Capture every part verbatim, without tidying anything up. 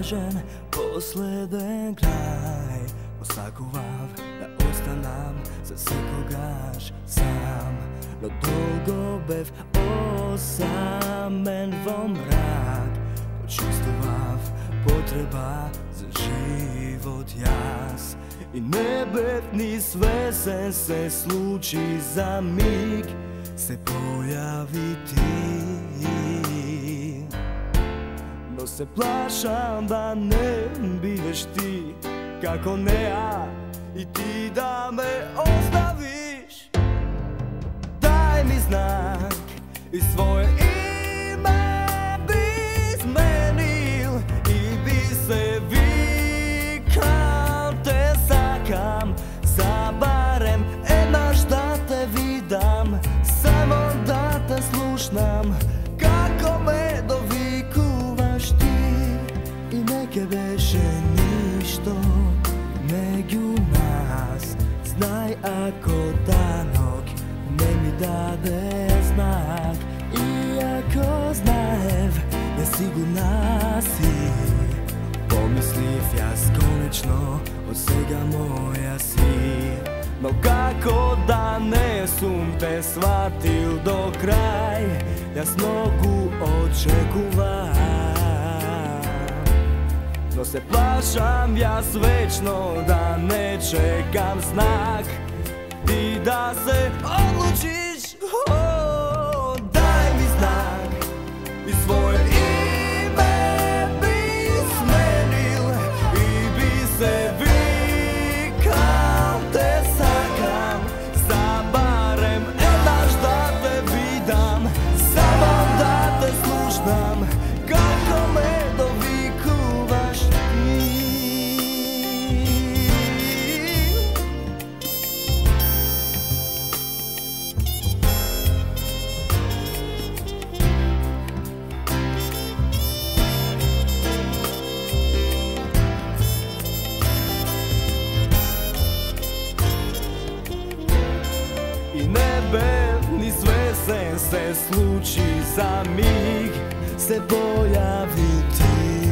kažem posledен kraj, osakuvav da ostanam za sekogaž sam, no dolgo bev osamen vo mrak, počustovav potreba za život jas i ne bev ni svesen se sluči za mig se pojavi ti. No se plašam da ne biveš ti, kako ne ja, i ti da me ostaviš. Daj mi znak i svoje ime bi zmenil i bi se vikal, te sakam, sa barem enaš da te vidam, samo da te slušnam, kako me dovikuvaš ti. I neke beše ništo među nas, znaj ako danog ne mi dade znak, iako znajev da sigurna si, pomisliv jas konečno od svega moja si. No kako da ne sum te shvatil do kraj, jas mogu očekuvat. No se plašam jas večno da ne čekam znak, ti da se odlučiš. Oh, daj mi znak i svoje ime bi smenil i bi se vikal, te sakam, sa barem enaš da te vidam, samo da te slušnam, kako me dovikuvaš ti. I nebe ni svesen se sluči za mig se pojavi ti.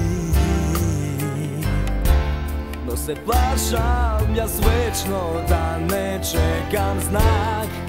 No se plašam jas večno da ne čekam znak,